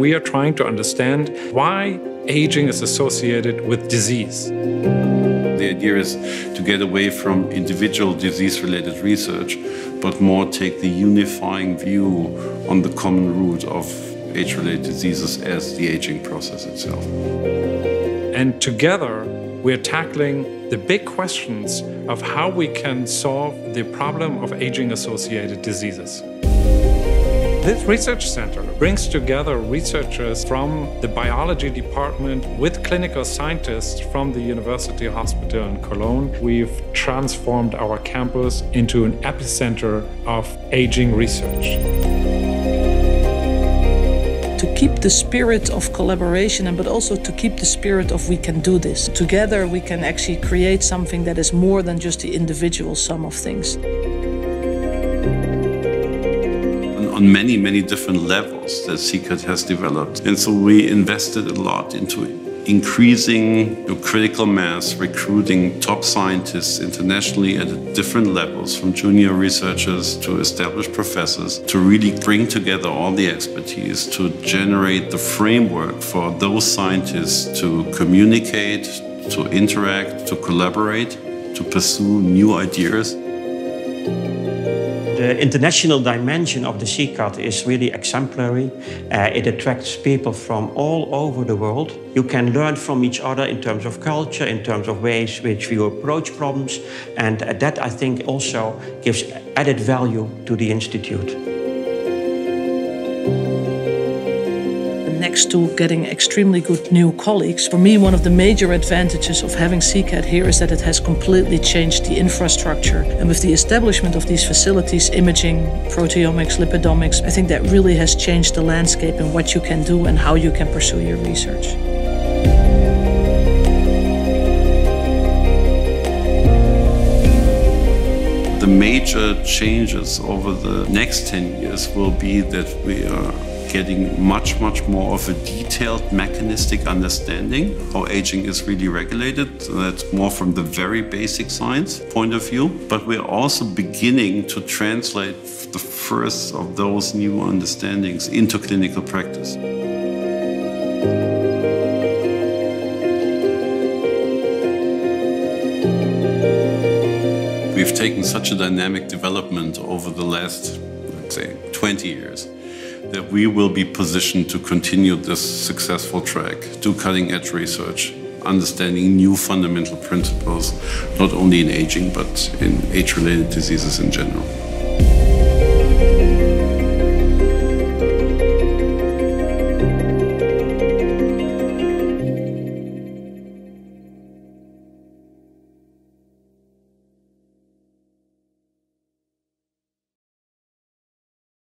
we are trying to understand why aging is associated with disease. The idea is to get away from individual disease-related research, but more take the unifying view on the common root of age-related diseases as the aging process itself. And together, we're tackling the big questions of how we can solve the problem of aging-associated diseases. This research center brings together researchers from the biology department with clinical scientists from the University Hospital in Cologne. We've transformed our campus into an epicenter of aging research. To keep the spirit of collaboration, but also to keep the spirit of we can do this. Together we can actually create something that is more than just the individual sum of things. On many, many different levels that CECAD has developed. And so we invested a lot into increasing critical mass, recruiting top scientists internationally at different levels, from junior researchers to established professors, to really bring together all the expertise to generate the framework for those scientists to communicate, to interact, to collaborate, to pursue new ideas. The international dimension of the CECAD is really exemplary. It attracts people from all over the world. You can learn from each other in terms of culture, in terms of ways which you approach problems, and that, I think, also gives added value to the institute. Next to getting extremely good new colleagues, for me one of the major advantages of having CECAD here is that it has completely changed the infrastructure. And with the establishment of these facilities, imaging, proteomics, lipidomics, I think that really has changed the landscape in what you can do and how you can pursue your research. The major changes over the next 10 years will be that we are getting much more of a detailed mechanistic understanding how aging is really regulated. So that's more from the very basic science point of view. But we're also beginning to translate the first of those new understandings into clinical practice. We've taken such a dynamic development over the last, let's say, 20 years. That we will be positioned to continue this successful track, do cutting-edge research, understanding new fundamental principles, not only in aging, but in age-related diseases in general.